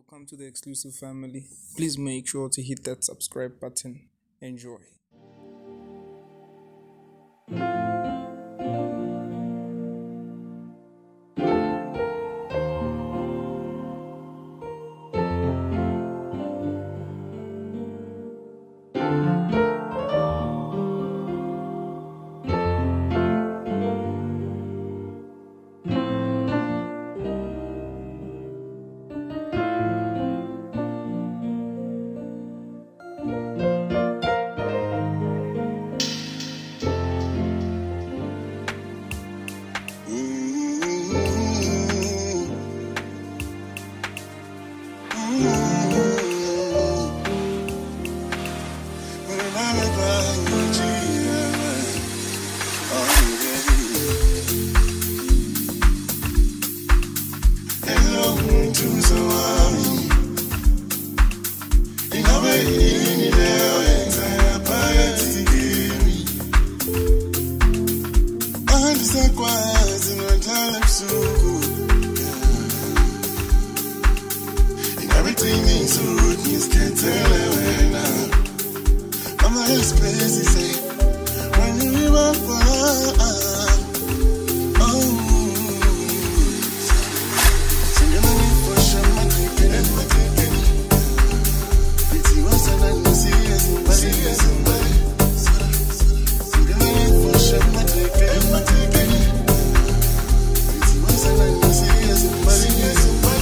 Welcome to the exclusive family. Please make sure to hit that subscribe button. Enjoy. Everything is so rude, you can't tell it now. I'm a his place, he say. When you remember, so you're not in for sure, my taking it, my taking it. It's was and I see somebody. So you're not in for sure, my taking it, my taking it. It's was and I see somebody.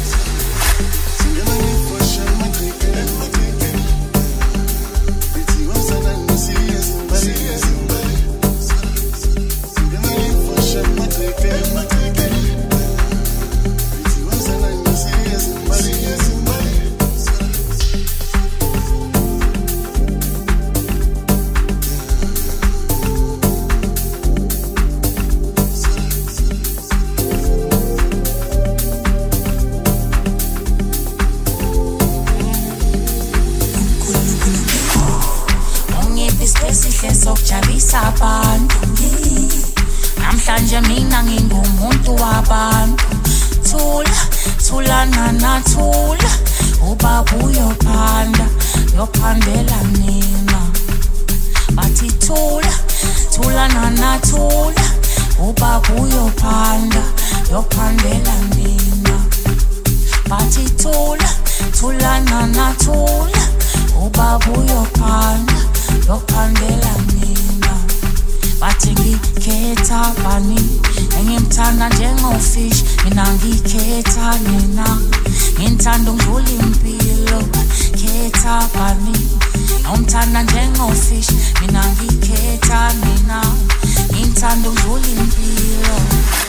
Sphesihle sokujabulisa abantu namhlanje mina ngingumuntu wabantu thula nana thula ubaba uyophandela mina bathi thula nana thula ubaba uyophandela mina bathi thula nana thula ubaba uyophandela mina bathi ngikhetha bani engimthanda njengofish mina ngikhetha nina ngithanda ungidlula impilo khetha bani ngomthanda njengofish mina ngikhetha nina ngithanda ungidlula impilo.